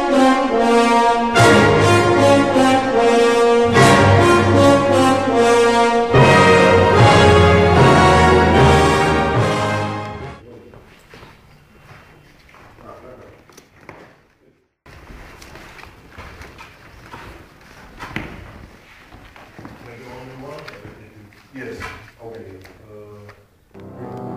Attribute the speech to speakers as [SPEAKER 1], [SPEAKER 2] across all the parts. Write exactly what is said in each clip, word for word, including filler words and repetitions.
[SPEAKER 1] Yes, okay. Uh,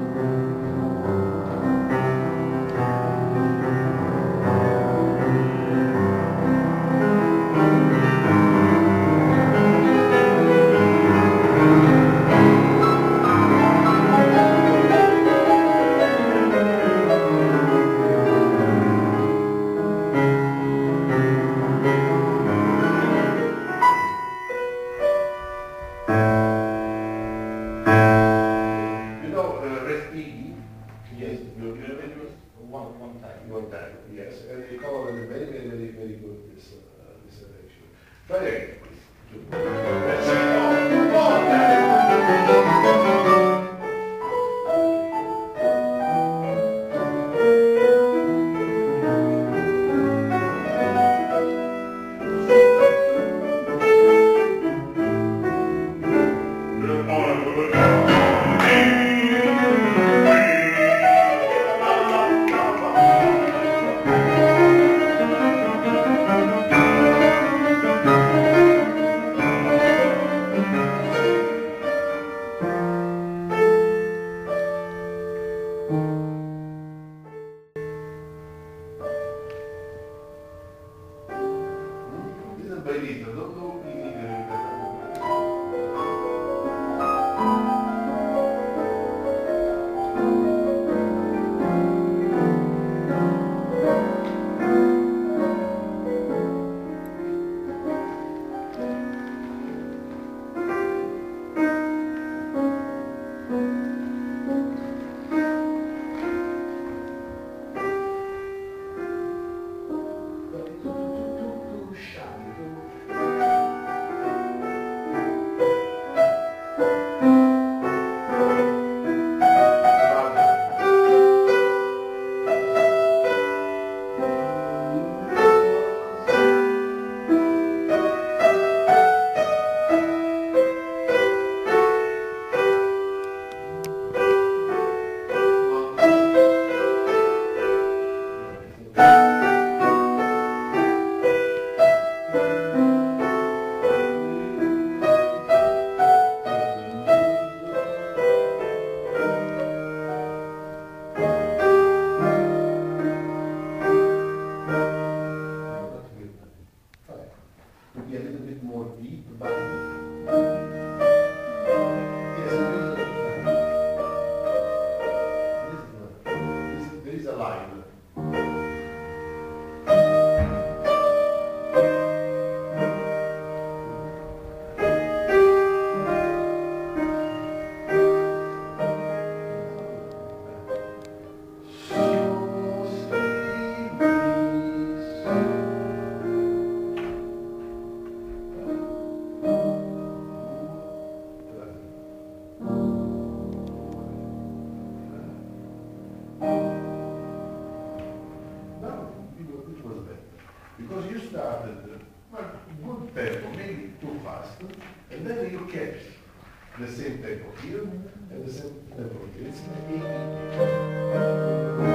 [SPEAKER 1] you know, uh, Respighi, yes, you you know it was
[SPEAKER 2] One, one time.
[SPEAKER 1] one time, yes, and he covered it very, very, very, very good this uh, this selection. Try again, please. Let's see. Oh, oh, This is bellissimo, don't do too shabby, too to be a little bit more deep, but yes, there is a, there is a line. Because you started well, good tempo, maybe too fast, and then you kept the same tempo here and the same tempo here. It's like